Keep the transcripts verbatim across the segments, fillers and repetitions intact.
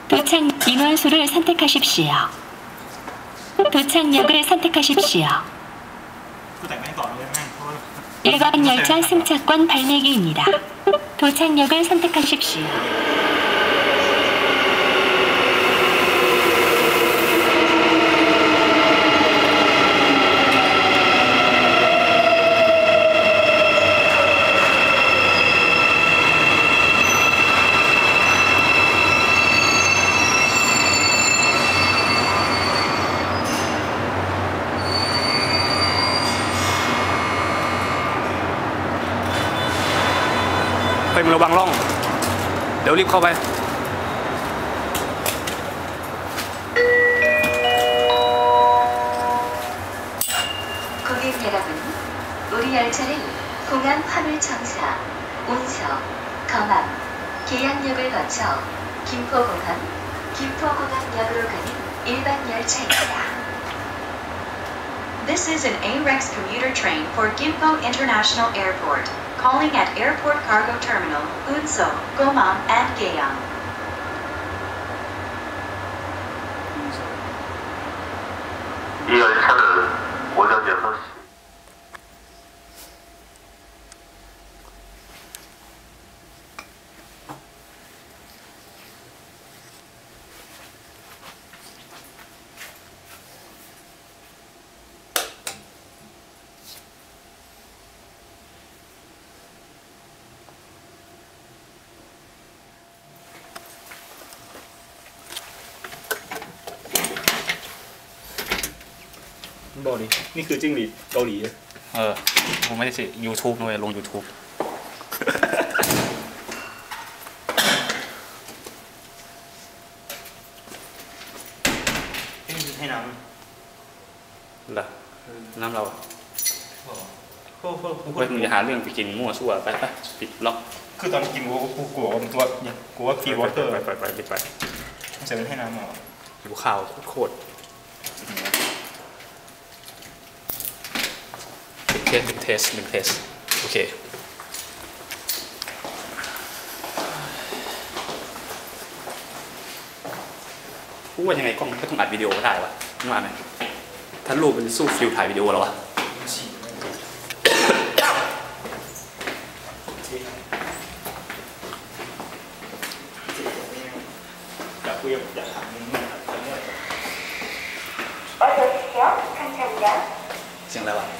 도착 인원수를 선택하십시오. 도착역을 선택하십시오. 일 번 열차 승차권 발매기입니다. 도착역을 선택하십시오. มึงระวังร่องเดี๋ยวรีบเข้าไป 고객 여러분, 우리 열차는 공항 화물청사, 온서, 검암, 계양역을 거쳐 김포공항, 김포공항역으로 가는 일반 열차입니다. This is an A-Rex commuter train for Gimpo International Airport, calling at Airport Cargo Terminal, Unso, Gomam, and Gayam. 이 열차는 오전 여섯 시 บอกดินี่คือจิ้งหรีดเกาหลีเออผมไม่ได้สิ YouTube ด้วยลง YouTube ให้น้ำเหรอน้ำเราเฮ้ยมึงจะหาเรื่องไปกินมั่วซั่วไปไปปิดล็อกคือตอนกินกูกูกลัวว่ามันตัวเนี่ยกูว่าฟีวอเตอร์ไปไปไปปิดไปมันจะเป็นให้น้ำหรออยู่ข้าวโคตรเทสหนึ่งเทสหนึ่งเทสโอเคพูดว่ายังไงกล้องก็ต้องอัดวิดีโอก็ได้วะนึกว่าไหมถ้ารูปมันสู้ฟิลถ่ายวิดีโอแล้ววะอยากคุยอยากถามมึงมากเสียงอะไรวะ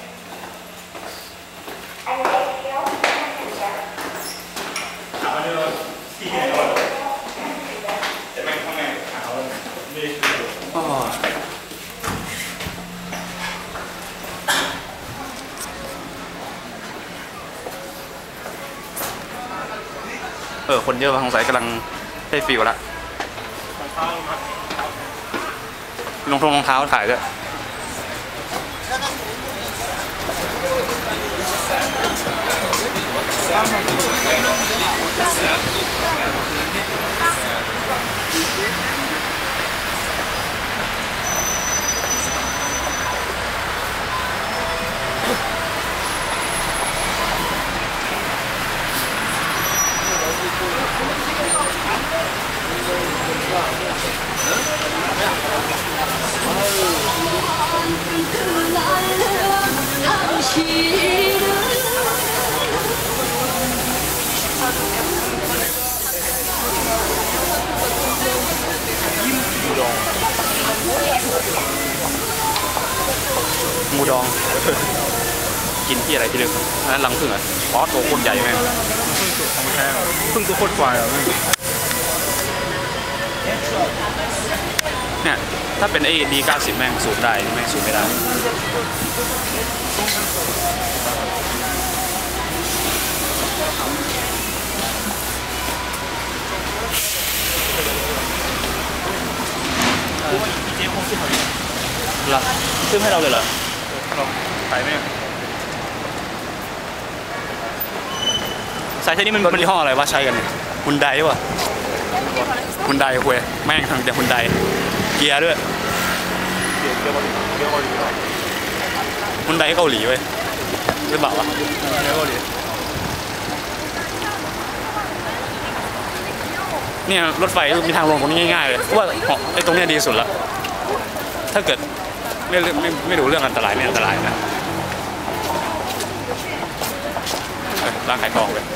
เออคนเยอะสงสัยกำลังได้ฟิลละรองเท้ารองเท้าถ่ายด้วยงูดองกินที่อะไรที่เลือกอันนั้นรังผึ้งอ่ะอ๋อตัวคนใหญ่ไหมพึ่งตัวโคตรควายอ่ะเนี่ยถ้าเป็นไอ้ดีเก้าสิบแม่งสูบได้แม่งสูบไม่ได้เหรอซื้อให้เราเลยเหรอขายไหมสายเส้นนี้มันเป็นยี่ห้ออะไรวะใช้กันเนี่ยฮุนไดวะฮุนไดคุยแม่งทางแต่ฮุนไดเกียร์ด้วยฮุนไดเกาหลีเว้ยหรือเปล่าวะเกาหลีเนี่ยรถไฟมีทางลงตรงนี้ง่ายๆเลยว่าไอ้ตรงเนี้ยดีสุดละถ้าเกิดไม่ไม่ไม่ดูเรื่องอันตรายไม่อันตรายนะร้านขายของเลย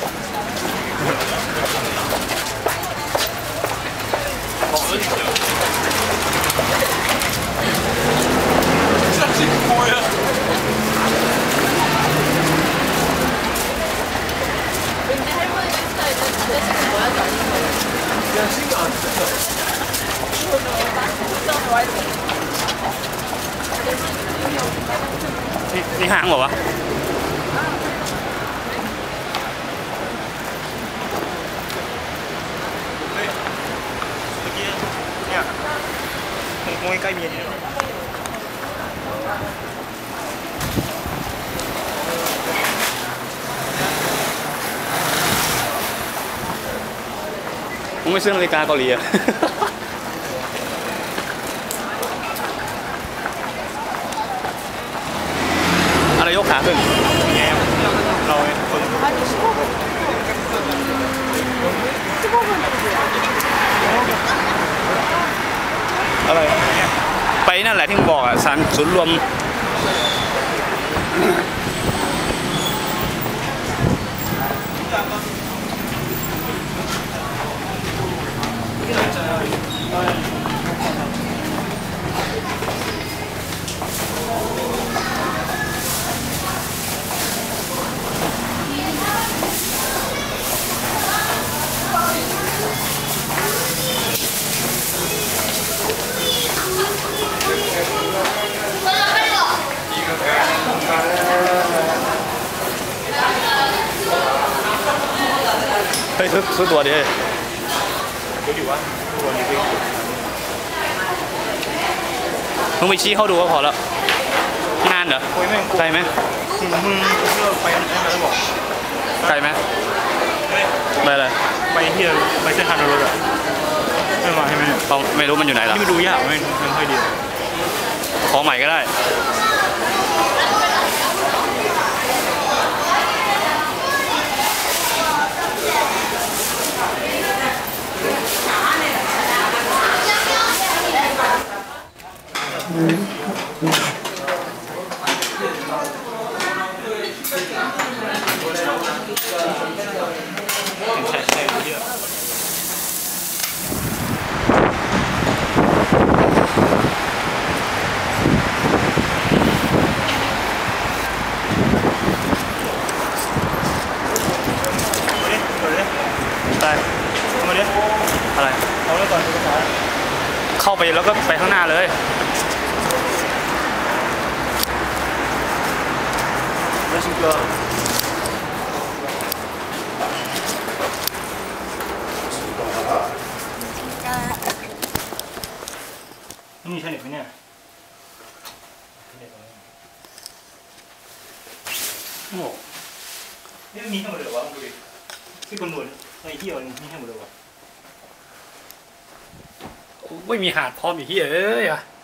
นี่นี่ห้างเหรอวะเนี่ยมวยใกล้เมียนี่มึงไม่ซื้อนาฬิกาเกาหลีอะ อะไรยกขาขึ้นแง่เราคนอะไรไปนั่นแหละที่มึงบอกอ่ะสารศูนย์รวมเฮ้ยซื้อซื้อตัวดิรู้อยู่ว่าตัวนี้เป็นมึงไปชี้เขาดูก็พอแล้วนานเหรอโอ้ยแม่งไกลไหมมึงเลิกไปนั่นแล้วบอกไกลไหมไปเลยไปที่ไปเส้นทางรถอ่ะไม่มาใช่ไหมเนี่ยเขาไม่รู้มันอยู่ไหนหรอนี่มันดูยากไม่ไม่ค่อยดีขอใหม่ก็ได้ใช่ใช่เยอะไปมาดิอะไรเอาไว้ก่อนภาษาเข้าไปแล้วก็ไปข้างหน้าเลยแล้วชิงเกอร์นี่ใช่เน็ตไหมเนี่ยโอ้นี่มีทั้งหมดเลยวะดูดิที่คนหนุนไอ้เที่ยวนี่ทั้งหมดเลยวะไม่มีหาดพร้อมอีกที่เอ้ยอะ